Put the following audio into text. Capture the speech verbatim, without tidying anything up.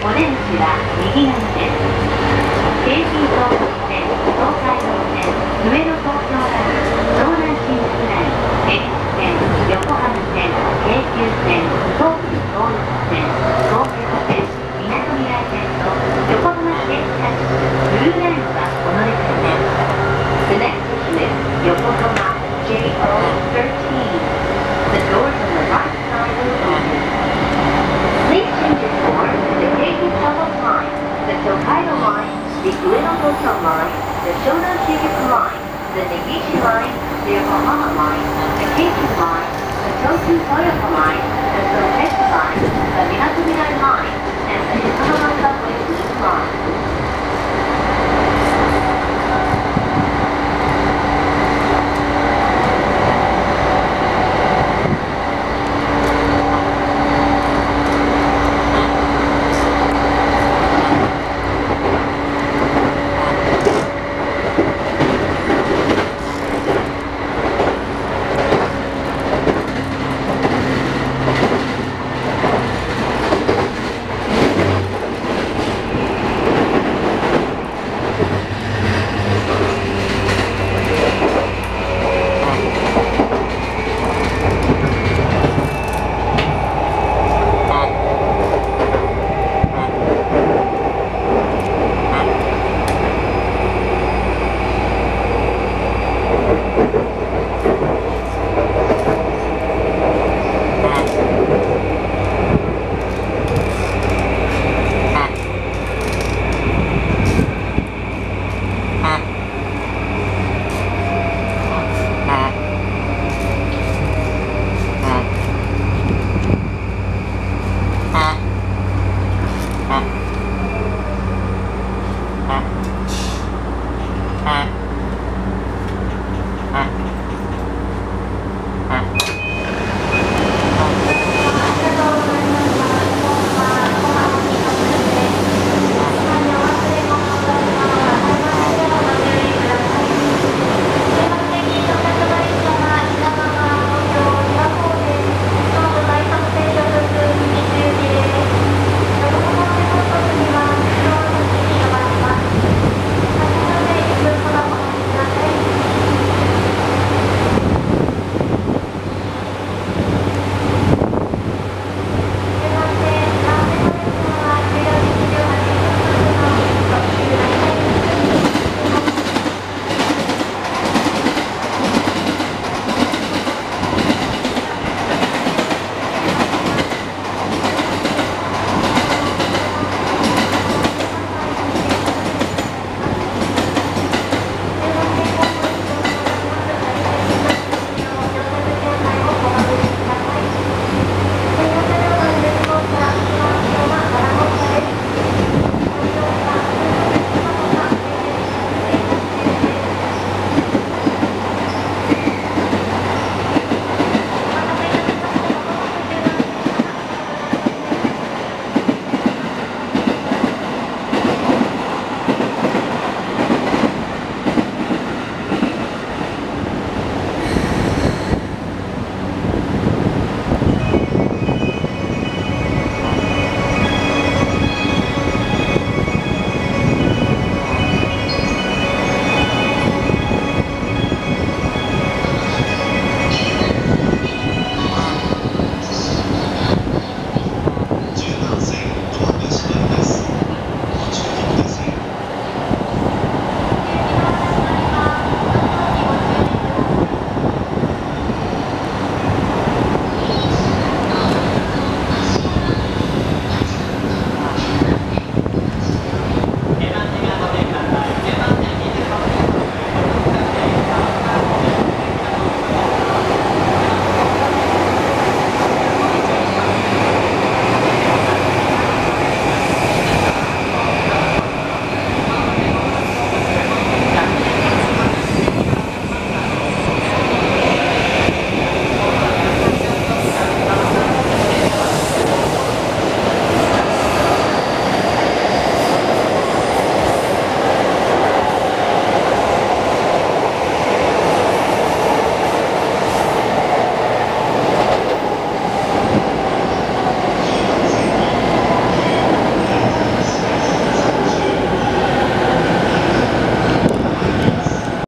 お出口は右側です。京浜東北線、東海道線、上野東京ライン、湘南新宿ライン、恵比寿線、横浜線、京急線、東急東横線、東京線、みなとみらい線と横浜市営地下鉄ブルーラインはお乗り換えです。The next station is Yokohama J O thirteen. The doors on the right side will open. Please change your door to the Keikyu Subway Line, the Tokaido Line, the Ueno Tokyo Line, the Shonan Shinjuku Line, the Negishi Line, the Yokohama Line, the Keikyu Line, the Tokyu Toyoko Line, the Sotexu Line, the Minatomirai Line,